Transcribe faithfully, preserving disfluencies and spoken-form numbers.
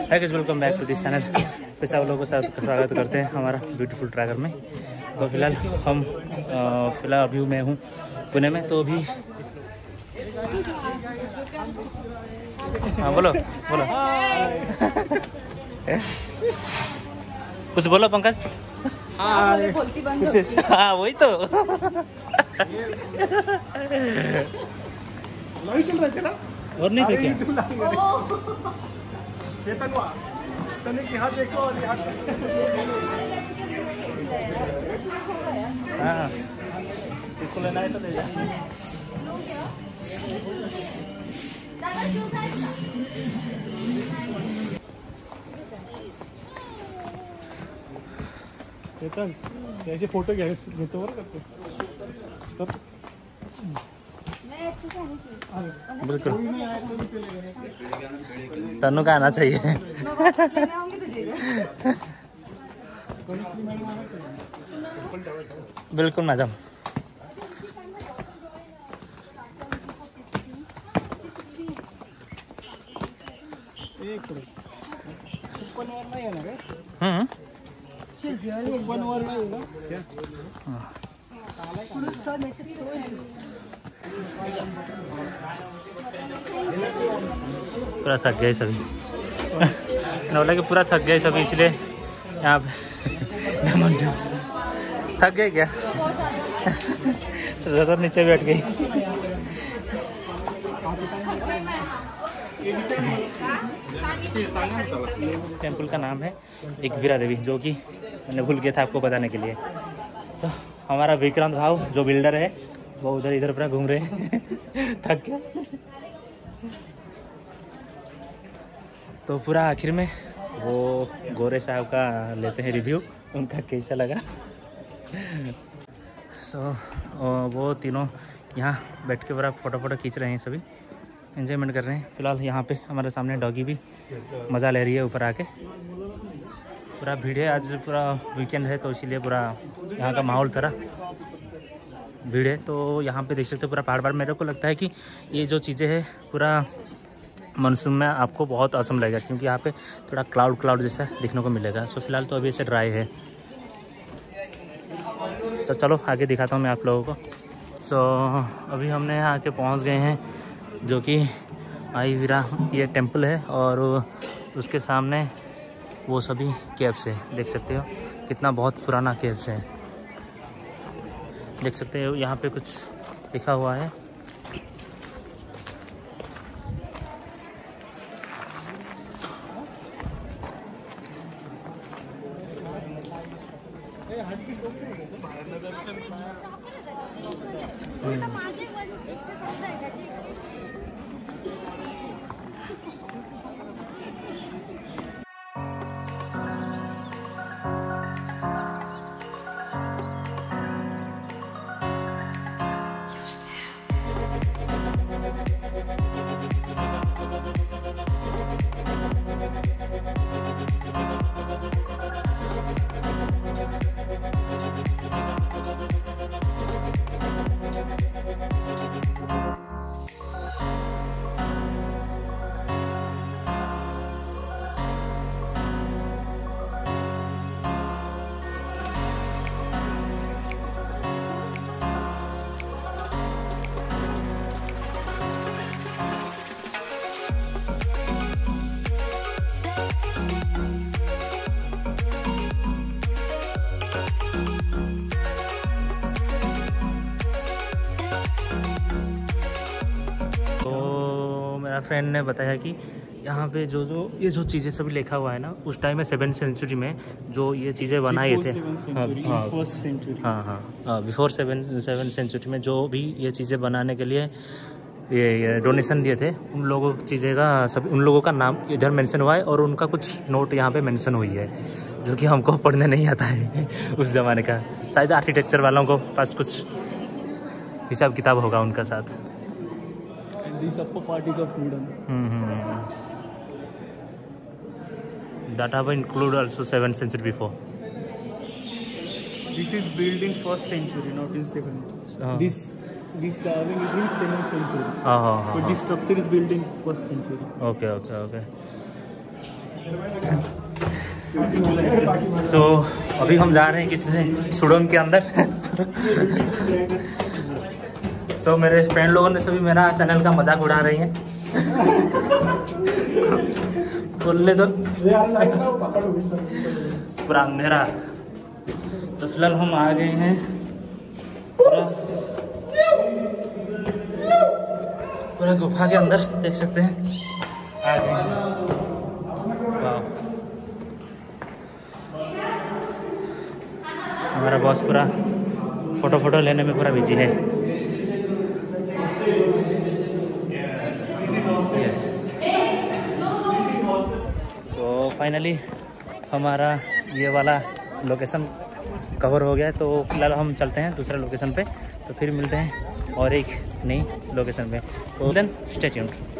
Hi guys, welcome back to this channel. पे सब लोगों को स्वागत करते हैं हमारा ब्यूटीफुल ट्रैकर में। तो फिलहाल हम फिलहाल अभी मैं हूँ पुणे में। तो अभी हाँ बोलो बोलो कुछ बोलो पंकज। हाँ वही तो चल रहे थे ना और नहीं थे क्या? चेतन हुआ तनिक यहाँ देखो और यहाँ हाँ इसको लेना है तो ले जा। चेतन कैसे फोटो घेतो बरं करते बिल्कुल तनु का आना चाहिए। बिल्कुल मैडम। हम्म पूरा थक गए सभी। बोला कि पूरा थक गए सभी, इसलिए यहाँ पे लेमन जूस। थक गए क्या? ज़्यादा नीचे बैठ गई। टेम्पल का नाम है एकवीरा देवी, जो कि मैंने भूल गया था आपको बताने के लिए। तो हमारा विक्रांत भाव जो बिल्डर है वो उधर इधर पूरा घूम रहे हैं। थक गया। तो पूरा आखिर में वो गोरे साहब का लेते हैं रिव्यू, उनका कैसा लगा। सो so, वो तीनों यहाँ बैठ के पूरा फोटो फोटो खींच रहे हैं, सभी एंजॉयमेंट कर रहे हैं। फिलहाल यहाँ पे हमारे सामने डॉगी भी मज़ा ले रही है ऊपर आके। पूरा भीड़ है, आज पूरा वीकेंड है तो इसीलिए पूरा यहाँ का माहौल थोड़ा भीड़ है। तो यहाँ पे देख सकते हो पूरा पहाड़ पहाड़। मेरे को लगता है कि ये जो चीज़ें हैं पूरा मानसून में आपको बहुत औसम लगेगा, क्योंकि यहाँ पे थोड़ा क्लाउड क्लाउड जैसा देखने को मिलेगा। सो फिलहाल तो अभी ऐसे ड्राई है। तो चलो आगे दिखाता हूँ मैं आप लोगों को। सो अभी हमने यहाँ आके पहुँच गए हैं, जो कि एकवीरा ये टेम्पल है, और उसके सामने वो सभी केव्स है। देख सकते हो कितना बहुत पुराना केव्स है। देख सकते हो यहाँ पे कुछ लिखा हुआ है। फ्रेंड ने बताया कि यहाँ पे जो जो ये जो चीज़ें सभी लिखा हुआ है ना, उस टाइम में सेवन सेंचुरी में जो ये चीज़ें बनाए थे। हाँ हाँ हाँ बिफोर सेवन सेवन सेंचुरी में जो भी ये चीज़ें बनाने के लिए ये, ये डोनेशन दिए थे, उन लोगों की चीज़ें का सब उन लोगों का नाम इधर मेंशन हुआ है, और उनका कुछ नोट यहाँ पे मेंशन हुई है, जो कि हमको पढ़ने नहीं आता है उस ज़माने का। शायद आर्किटेक्चर वालों को पास कुछ हिसाब किताब होगा उनका साथ। These upper parties of wooden. Mm-hmm. That have included also seventh century before. This is built in first century, not in seventh. Oh. This this carving is in seventh century. Oh, oh, oh, but this structure is built in first century. Okay, okay, okay. So so, अभी हम जा रहे हैं किसी से सुडोंग के अंदर। सो so, मेरे फ्रेंड लोगों ने सभी मेरा चैनल का मजाक उड़ा रही हैं। बोलने दो पूरा अंधेरा। तो फिलहाल हम आ गए हैं पूरा पूरा गुफा के अंदर, देख सकते हैं आ गए हैं। हमारा बॉस पूरा फोटो फोटो लेने में पूरा बिजी है। यस, सो फाइनली हमारा ये वाला लोकेशन कवर हो गया है। तो फिलहाल हम चलते हैं दूसरे लोकेशन पे, तो फिर मिलते हैं और एक नई लोकेशन पे। तो देन स्टे ट्यून्ड।